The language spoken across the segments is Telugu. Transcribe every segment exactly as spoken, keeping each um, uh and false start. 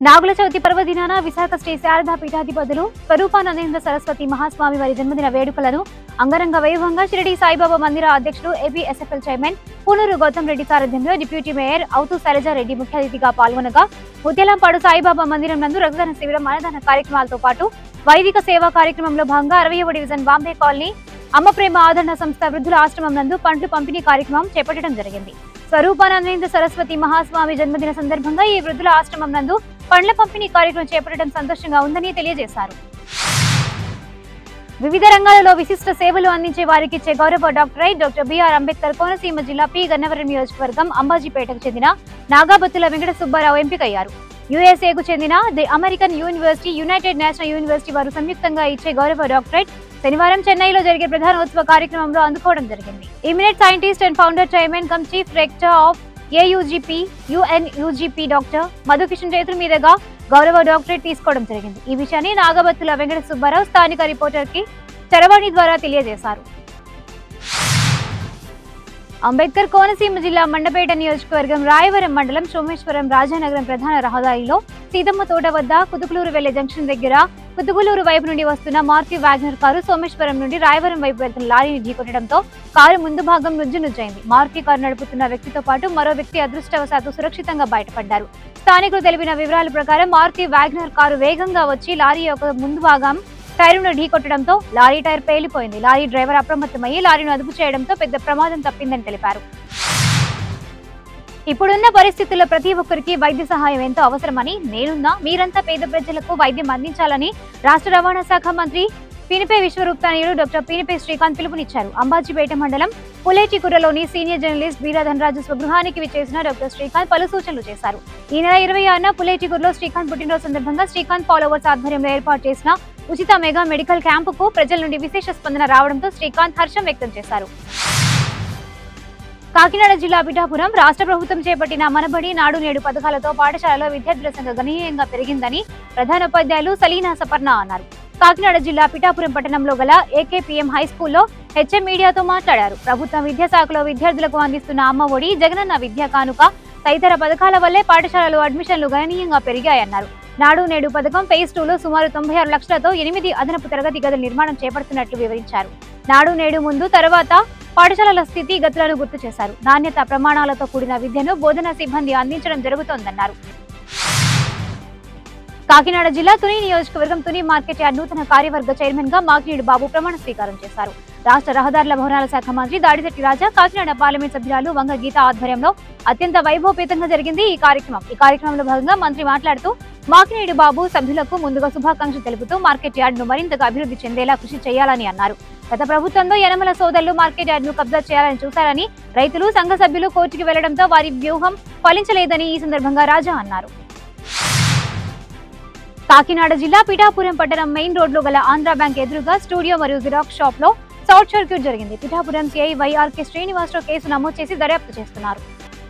నాగుల చవితి పర్వదినాన విశాఖ శ్రీ శారదా పీఠాధిపతులు స్వరూపానందేంద్ర సరస్వతి మహాస్వామి వారి జన్మదిన వేడుకలను అంగరంగ వైభవంగా షిరిడి సాయిబాబా మందిర అధ్యక్షుడు ఏపీఎస్ఎఫ్ఎల్ చైర్మన్ పూనూరు గౌతమ్ రెడ్డి సారథ్యంలో డిప్యూటీ మేయర్ అవుతూ శైలజారెడ్డి ముఖ్య అతిథిగా పాల్గొనగా ముత్యాలంపాడు సాయిబాబా మందిరం నందు రక్తదాన శిబిరం అన్నదాన కార్యక్రమాలతో పాటు వైదిక సేవా కార్యక్రమంలో భాగంగా అరవైవ డివిజన్ బాంబే కాలనీ అమ్మ ప్రేమ ఆదరణ సంస్థ వృద్ధుల ఆశ్రమం నందు పండ్లు పంపిణీ కార్యక్రమం చేపట్టడం జరిగింది. స్వరూపానందేంద్ర సరస్వతి మహాస్వామి జన్మదిన సందర్భంగా ఈ వృద్ధుల ఆశ్రమం నందు పండ్ల పంపిణీ కార్యక్రమం చేపట్టడం సంతోషంగా ఉందని తెలియజేశారు. వివిధ రంగాలలో విశిష్ట సేవలు అందించే వారికి ఇచ్చే గౌరవ doctorate doctor BR Ambedkar Konaseema జిల్లా పి గన్నవరం నియోజకవర్గం అంబాజీపేటకు చెందిన నాగాబత్తుల వెంకట సుబ్బారావు ఎంపికయ్యారు. యుఎస్ఏకు చెందిన the American university, united national university వారు సంయుక్తంగా ఇచ్చే గౌరవ డాక్టరేట్ శనివారం చెన్నైలో జరిగే ప్రధానోత్సవ కార్యక్రమంలో అందుకోవడం జరిగింది. Eminent scientist and founder chairman cum chief director of AUGP UNUGP doctor Madhukishan చేతుల మీదుగా గౌరవ డాక్టరేట్ తీసుకోవడం జరిగింది. ఈ విషయాన్ని నాగబత్తుల వెంకట సుబ్బారావు స్థానిక రిపోర్టర్ కి చరవాణి ద్వారా తెలియజేశారు. అంబేద్కర్ కోనసీమ జిల్లా మండపేట నియోజకవర్గం రాయవరం మండలం సోమేశ్వరం రాజానగరం ప్రధాన రహదారిలో సీతమ్మ తోట వద్ద కుతుకులూరు వెళ్లే జంక్షన్ దగ్గర కుతుకులూరు వైపు నుండి వస్తున్న మార్కి వ్యాగనర్ కారు సోమేశ్వరం నుండి రాయవరం వైపు వెళ్తున్న లారీని ఢీకొట్టడంతో కారు ముందు భాగం నుజ్జు నుజ్జైంది. మార్కి కారు నడుపుతున్న వ్యక్తితో పాటు మరో వ్యక్తి అదృష్టవశాత్తు సురక్షితంగా బయటపడ్డారు. స్థానికులు తెలిపిన వివరాల ప్రకారం మార్కి వ్యాగనర్ కారు వేగంగా వచ్చి లారీ యొక్క ముందు భాగం టైరును ఢీకొట్టడంతో లారీ టైర్ పేలిపోయింది. లారీ డ్రైవర్ అప్రమత్తమయ్యి లారీని అదుపు చేయడంతో పెద్ద ప్రమాదం తప్పిందని తెలిపారు. ఇప్పుడున్న పరిస్థితుల్లో ప్రతి ఒక్కరికి వైద్య సహాయం ఎంతో అవసరమని, నేనున్నా మీరంతా పేద ప్రజలకు వైద్యం అందించాలని రాష్ట్ర రవాణా శాఖ మంత్రి పినిపే విశ్వరూప్తానీయుడు డాక్టర్ పినిపే శ్రీకాంత్ పిలుపునిచ్చారు. అంబాజీపేట మండలం పులేటికుర్రలోని సీనియర్ జర్నలిస్ట్ వీరధనరాజు స్వగృహానికి విచ్చేసిన డాక్టర్ శ్రీకాంత్ పలు సూచనలు చేశారు. ఈ నెల ఇరవై ఆరున పులేటికుర్రలో శ్రీకాంత్ పుట్టినరోజు సందర్భంగా శ్రీకాంత్ ఫాలోవర్స్ ఆధ్వర్యంలో ఏర్పాటు చేసిన ఉచిత మెగా మెడికల్ క్యాంపుకు ప్రజల నుండి విశేష స్పందన రావడంతో శ్రీకాంత్ హర్షం వ్యక్తం చేశారు. కాకినాడ జిల్లా పిఠాపురం రాష్ట్ర ప్రభుత్వం చేపట్టిన మనబడి నాడు నేడు పథకాలతో పాఠశాలలో విద్యార్థుల సంఖ్య గణనీయంగా పెరిగిందని ప్రధానోపాధ్యాయులు సలీనా సపర్ణ అన్నారు. కాకినాడ జిల్లా పిఠాపురం పట్టణంలో గల ఏకేపీఎం హై స్కూల్లో హెచ్ఎం మీడియాతో మాట్లాడారు. ప్రభుత్వ విద్యాశాఖలో విద్యార్థులకు అందిస్తున్న అమ్మ ఒడి, జగనన్న విద్యా కానుక తదితర పథకాల వల్లే పాఠశాలలో అడ్మిషన్లు గణనీయంగా పెరిగాయన్నారు. నాడు నేడు పథకం ఫేజ్ టూలో సుమారు తొంభై ఆరు లక్షలతో ఎనిమిది అదనపు తరగతి గదుల నిర్మాణం చేపడుతున్నట్లు వివరించారు. నాడు నేడు ముందు తర్వాత పాఠశాలల స్థితి గతులను గుర్తు చేశారు. నాణ్యత ప్రమాణాలతో కూడిన విద్యను బోధనా సిబ్బంది అందించడం జరుగుతోందన్నారు. కాకినాడ జిల్లా తుని నియోజకవర్గం తుని మార్కెట్ యార్డ్ నూతన కార్యవర్గ చైర్మన్ గా మాకినీడు బాబు ప్రమాణ స్వీకారం చేశారు. రాష్ట్ర రహదారుల భవనాల శాఖ మంత్రి దాడిశెట్టి రాజా, కాకినాడ పార్లమెంట్ సభ్యురాలు వంగ గీత ఆధ్వర్యంలో అత్యంత వైభవపేతంగా జరిగింది ఈ కార్యక్రమం. ఈ కార్యక్రమంలో భాగంగా మంత్రి మాట్లాడుతూ మాకినీడు బాబు సభ్యులకు ముందుగా శుభాకాంక్షలు తెలుపుతూ మార్కెట్ యార్డ్ ను మరింతగా అభివృద్ధి చెందేలా కృషి చేయాలని అన్నారు. గత ప్రభుత్వంలో యనమల సోదరులు మార్కెట్ యార్డ్ ను కబ్జా చేయాలని చూశారని, రైతులు సంఘ సభ్యులు కోర్టుకు వెళ్లడంతో వారి వ్యూహం ఫలించలేదని ఈ సందర్భంగా రాజా అన్నారు. కాకినాడ జిల్లా పిఠాపురం పట్టణం మెయిన్ రోడ్ లో గల ఆంధ్రా బ్యాంక్ ఎదురుగా స్టూడియో మరియు జిరాక్స్ షాప్ లో షార్ట్ సర్క్యూట్ జరిగింది. Pithapuram CI YRK Srinivasarao case నమోదు చేసి దర్యాప్తు చేస్తున్నారు.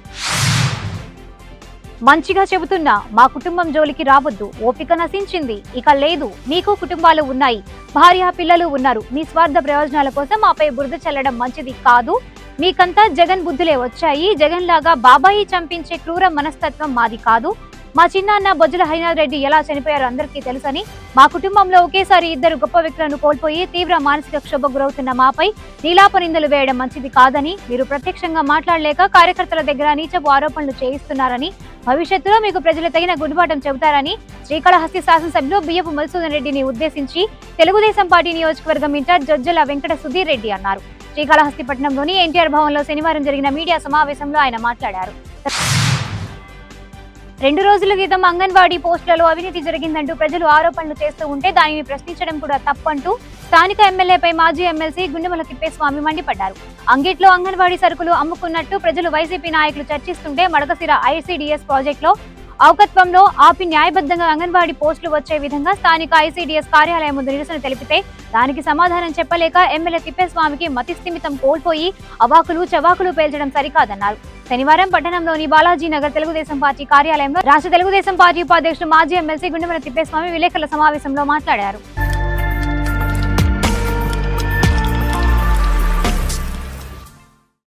మంచిగా చెబుతున్నా మా కుటుంబం జోలికి రావద్దు, ఓపిక నశించింది, ఇక లేదు, మీకు కుటుంబాలు ఉన్నాయి, భార్య పిల్లలు ఉన్నారు, మీ స్వార్థ ప్రయోజనాల కోసం మాపై బురద చల్లడం మంచిది కాదు. మీకంతా జగన్ బుద్ధులే వచ్చాయి. జగన్ లాగా బాబాయి చంపించే క్రూర మనస్తత్వం మాది కాదు. మా చిన్నాన్న బొజ్జల హరినాథ్ రెడ్డి ఎలా చనిపోయారో అందరికీ తెలుసని, మా కుటుంబంలో ఒకేసారి ఇద్దరు గొప్ప వ్యక్తులను కోల్పోయి తీవ్ర మానసిక క్షోభకు గురవుతున్న మాపై నీలాప నిందలు వేయడం మంచిది కాదని, మీరు ప్రత్యక్షంగా మాట్లాడలేక కార్యకర్తల దగ్గర నీచపు ఆరోపణలు చేయిస్తున్నారని, భవిష్యత్తులో మీకు ప్రజలు తగిన గుణపాఠం చెబుతారని శ్రీకాళహస్తి శాసనసభ్యులు బియ్యపు మధుసూదన్ రెడ్డిని ఉద్దేశించి తెలుగుదేశం పార్టీ నియోజకవర్గం ఇన్ఛార్జ్ జొజ్జల వెంకట సుధీర్ రెడ్డి అన్నారు. శ్రీకాళహస్తి పట్టణంలోని ఎన్టీఆర్ భవన్లో శనివారం జరిగిన మీడియా సమావేశంలో ఆయన మాట్లాడారు. రెండు రోజుల క్రితం అంగన్వాడీ పోస్టులలో అవినీతి జరిగిందంటూ ప్రజలు ఆరోపణలు చేస్తూ ఉంటే దానిని ప్రశ్నించడం కూడా తప్పంటూ స్థానిక ఎమ్మెల్యేపై మాజీ ఎమ్మెల్సీ గుండెమల తిప్పేస్వామి మండిపడ్డారు. అంగిట్లో అంగన్వాడీ సరుకులు అమ్ముకున్నట్టు ప్రజలు వైసీపీ నాయకులు చర్చిస్తుంటే మడకసిర ఐసీడీఎస్ ప్రాజెక్టులో ఔకత్వంలో ఆపి న్యాయబద్ధంగా అంగన్వాడీ పోస్టులు వచ్చే విధంగా స్థానిక ఐసీడీఎస్ కార్యాలయం ముందు నిరసన తెలిపితే దానికి సమాధానం చెప్పలేక ఎమ్మెల్యే తిప్పేస్వామికి మతిస్థిమితం కోల్పోయి అవాకులు చవాకులు పేల్చడం సరికాదన్నారు. శనివారం పట్టణంలోని బాలాజీ నగర్ తెలుగుదేశం పార్టీ కార్యాలయంలో రాష్ట్ర తెలుగుదేశం పార్టీ ఉపాధ్యక్షుడు మాజీ ఎమ్మెల్సీ గుండెమల తిప్పేస్వామి విలేకరుల సమావేశంలో మాట్లాడారు.